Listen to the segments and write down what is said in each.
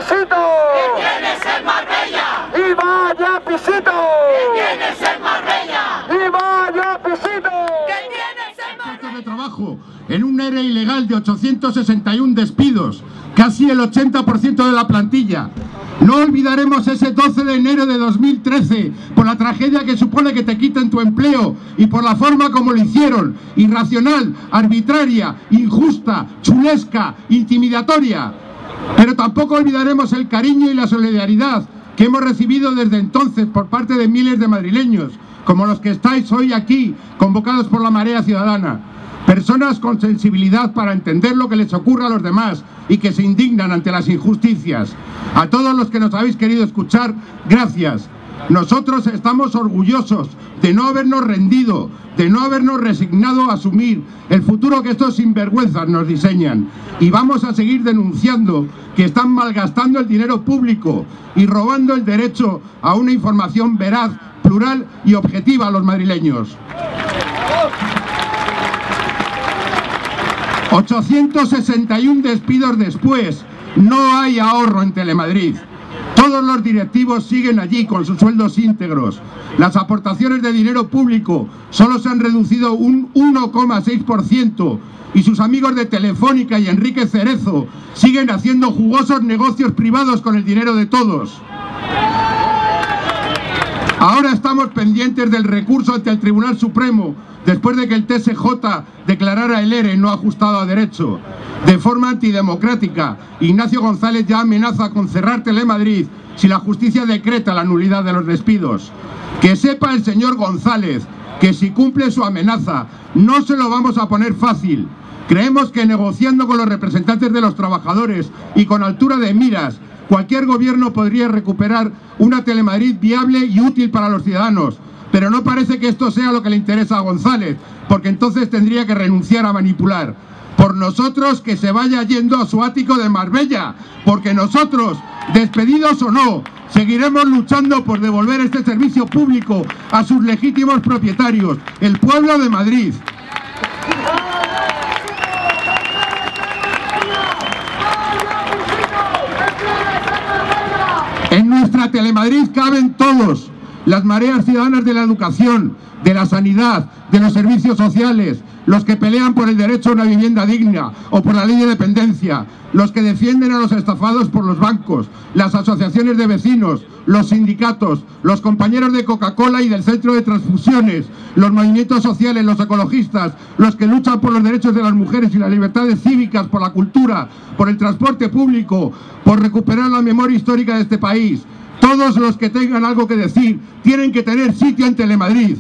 pisito! ¿Qué tienes en Marbella? ¡Y vaya pisito! ¿Qué tienes en Marbella? ¡Y vaya pisito! ¿Qué tienes en Marbella? Puestos de trabajo en un ERE ilegal de 861 despidos, casi el 80% de la plantilla. No olvidaremos ese 12 de enero de 2013 por la tragedia que supone que te quiten tu empleo y por la forma como lo hicieron, irracional, arbitraria, injusta, chulesca, intimidatoria. Pero tampoco olvidaremos el cariño y la solidaridad que hemos recibido desde entonces por parte de miles de madrileños, como los que estáis hoy aquí, convocados por la Marea Ciudadana. Personas con sensibilidad para entender lo que les ocurre a los demás y que se indignan ante las injusticias. A todos los que nos habéis querido escuchar, gracias. Nosotros estamos orgullosos de no habernos rendido, de no habernos resignado a asumir el futuro que estos sinvergüenzas nos diseñan. Y vamos a seguir denunciando que están malgastando el dinero público y robando el derecho a una información veraz, plural y objetiva a los madrileños. 861 despidos después, no hay ahorro en Telemadrid. Todos los directivos siguen allí con sus sueldos íntegros. Las aportaciones de dinero público solo se han reducido un 1,6% y sus amigos de Telefónica y Enrique Cerezo siguen haciendo jugosos negocios privados con el dinero de todos. Ahora estamos pendientes del recurso ante el Tribunal Supremo después de que el TSJ declarara el ERE no ajustado a derecho. De forma antidemocrática, Ignacio González ya amenaza con cerrar Telemadrid si la justicia decreta la nulidad de los despidos. Que sepa el señor González que si cumple su amenaza no se lo vamos a poner fácil. Creemos que negociando con los representantes de los trabajadores y con altura de miras, cualquier gobierno podría recuperar una Telemadrid viable y útil para los ciudadanos. Pero no parece que esto sea lo que le interesa a González, porque entonces tendría que renunciar a manipular. Por nosotros, que se vaya yendo a su ático de Marbella, porque nosotros, despedidos o no, seguiremos luchando por devolver este servicio público a sus legítimos propietarios, el pueblo de Madrid. En nuestra Telemadrid caben todos. Las mareas ciudadanas de la educación, de la sanidad, de los servicios sociales, los que pelean por el derecho a una vivienda digna o por la ley de dependencia, los que defienden a los estafados por los bancos, las asociaciones de vecinos, los sindicatos, los compañeros de Coca-Cola y del Centro de Transfusiones, los movimientos sociales, los ecologistas, los que luchan por los derechos de las mujeres y las libertades cívicas, por la cultura, por el transporte público, por recuperar la memoria histórica de este país. Todos los que tengan algo que decir tienen que tener sitio en Telemadrid.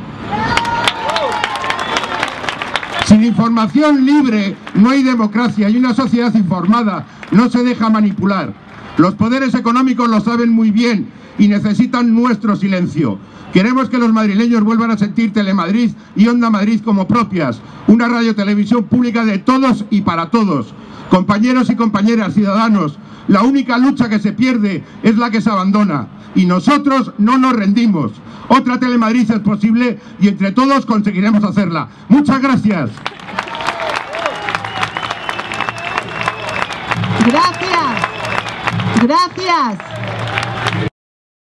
Sin información libre no hay democracia y una sociedad informada no se deja manipular. Los poderes económicos lo saben muy bien y necesitan nuestro silencio. Queremos que los madrileños vuelvan a sentir Telemadrid y Onda Madrid como propias, una radiotelevisión pública de todos y para todos. Compañeros y compañeras, ciudadanos, la única lucha que se pierde es la que se abandona. Y nosotros no nos rendimos. Otra Telemadrid es posible y entre todos conseguiremos hacerla. Muchas gracias. Gracias. Gracias.